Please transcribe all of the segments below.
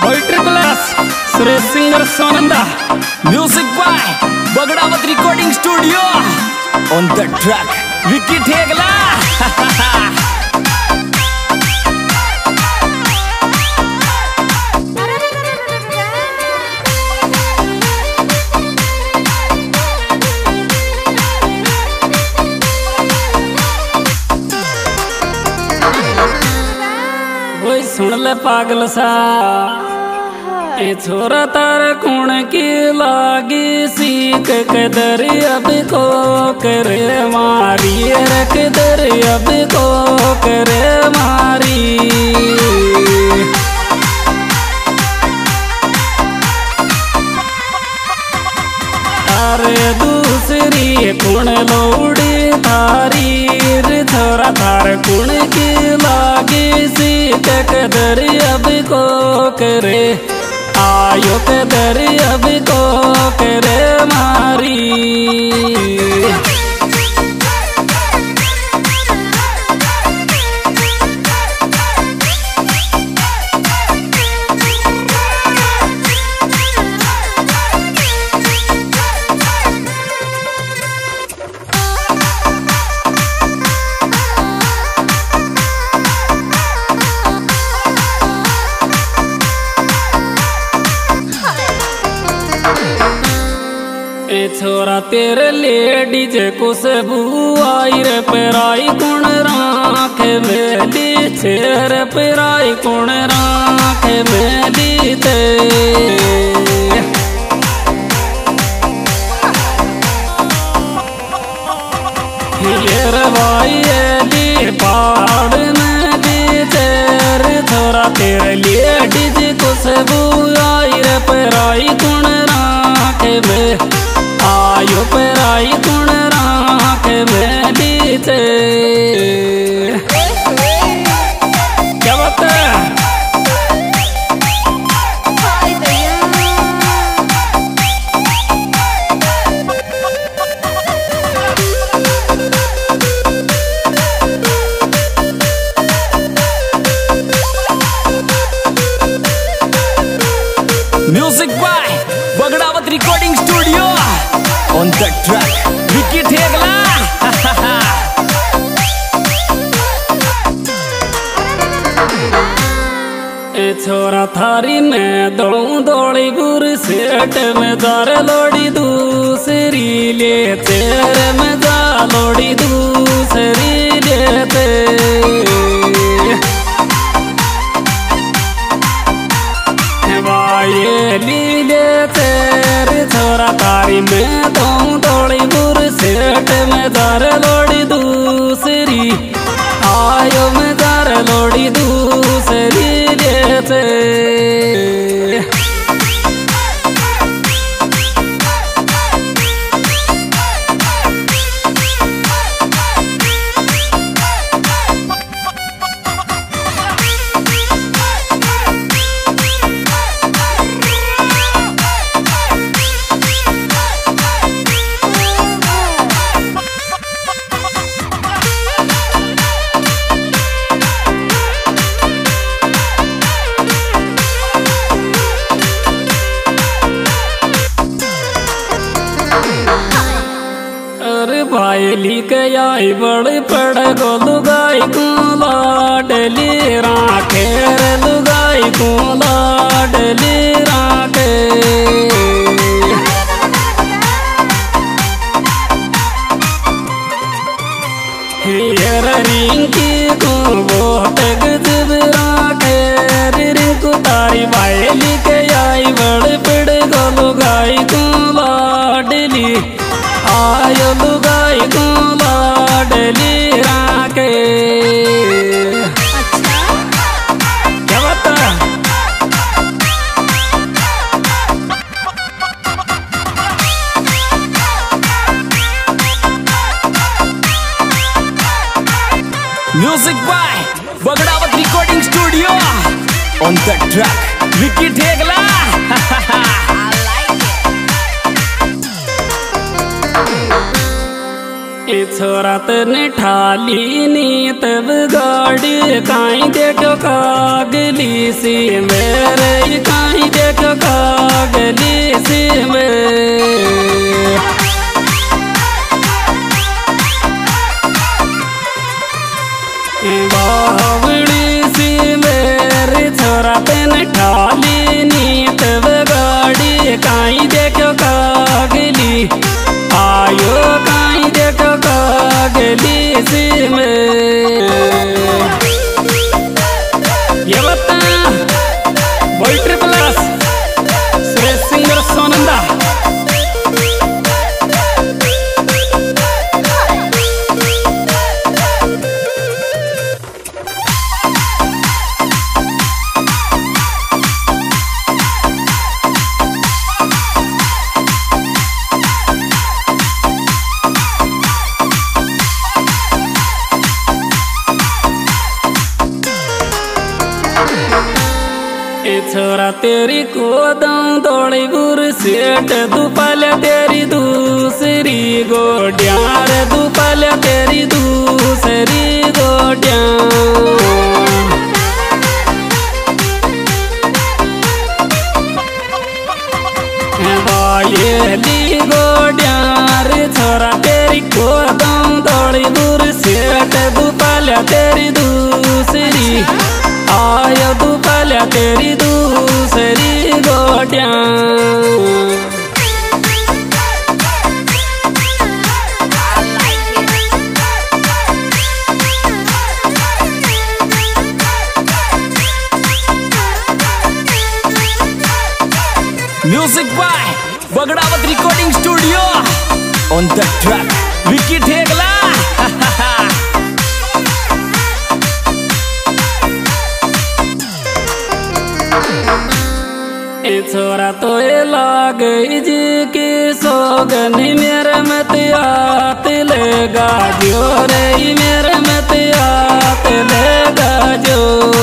Suresh singer Sonanda music by Bagdawat recording studio on the track Vicky Thegla. सुन ले पागल सा ए छोरा तार कुण की लागी सीख के दरिया को करे मारी रख दरिया को करे मारी। अरे दूसरी कुण लोड़ी थारी छोरा थार कुण की लागी सीख के दरिया को करे आयो के दरिया को करे मारी। छोरा तेरे लेडीज खुशबू आई रे पेराई कुण राख मेली छेर पेराई कुण राख मेली ते हियर भाई एली पहाड़ में दी तेर छोरा तेरे लेडीज खुशबू आई रे पेराई कुण राख में आयो पेराई कुण राख मेली ते क्या बात है। Music by Bagdawat recording studio on the track Vicky Thegla. ए छोरा थारी में दौड़ी बुर सेठ में दार लोड़ी दूसरी ले तेरे में जा लोड़ी दूसरी लेते वाये लीले तेरे छोरा तारी में दौड़ी बुर सेठ में दार लोड़ी दूसरी आयो में दार लोड़ी दूसरी लेते। भाईली के आई बड़ी पड़ गो लुगाई को लाडली राखे रे लुगाई को लाडली राखे। हियर रिंकी को बहुत गजब राखे रिंकू तारी भाईली के आई बड़ी पड़ गो लुगाई को लाडली आयो लुगाई को लाडली राखे। अच्छा क्या बात है। Music by Bagdawat recording studio on the track Vicky Thegla. छोरा तने ठाली नी तब गाड़ी काई देखो कागली सी मेरे का ये बता by triple S Shreshth singer Sonanda छोरा तेरी को दौड़ी गुर सेठ दुपल तेरी दूसरी गोड्यार दुपल तेरी दूसरी गोड्या वाली गोड्यार छोरा तेरी को दौड़ी गुर सेठ दुपल तेरी दूसरी आयो दुपल तेरी दूसरी गोड्या music by Bagdawat recording studio on the track Vicky Thegla. छोरा तो ये लाग जी की सोगन मेरे मत आत लेगा जो रे मेरे मत आत लेगा जो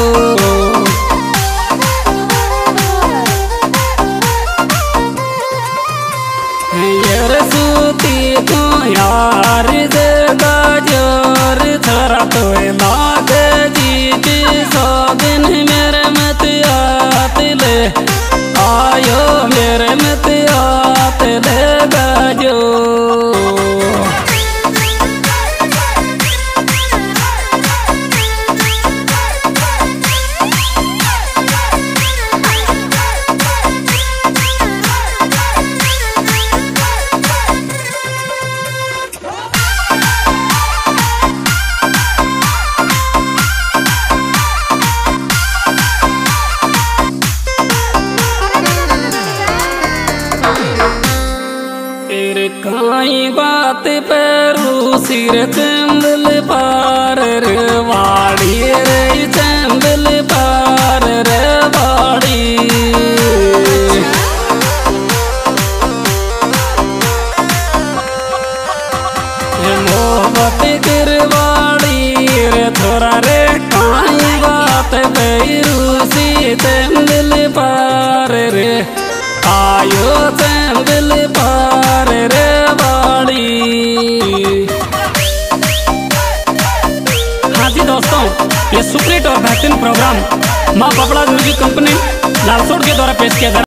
यार सूती तो यार देगा जोर छोरा तो ये लाग जी की सोगन मेरे मत आत ले आयो मेरे मत आत लेगा जो काई बात पेरू सिर चंदल पार रे वाड़ी रे चंदल पार रे वाड़ी मोहब्बत गिरवाड़ी रे थोड़ा रे काई बात पेरू सी चंदल पार रे आयो चंदल पार रे वाड़ी। हाँ जी दोस्तों, ये सुपरहिट और बेहतरीन प्रोग्राम माँ पपड़ा म्यूजिक कंपनी लालसोट के द्वारा पेश किया जा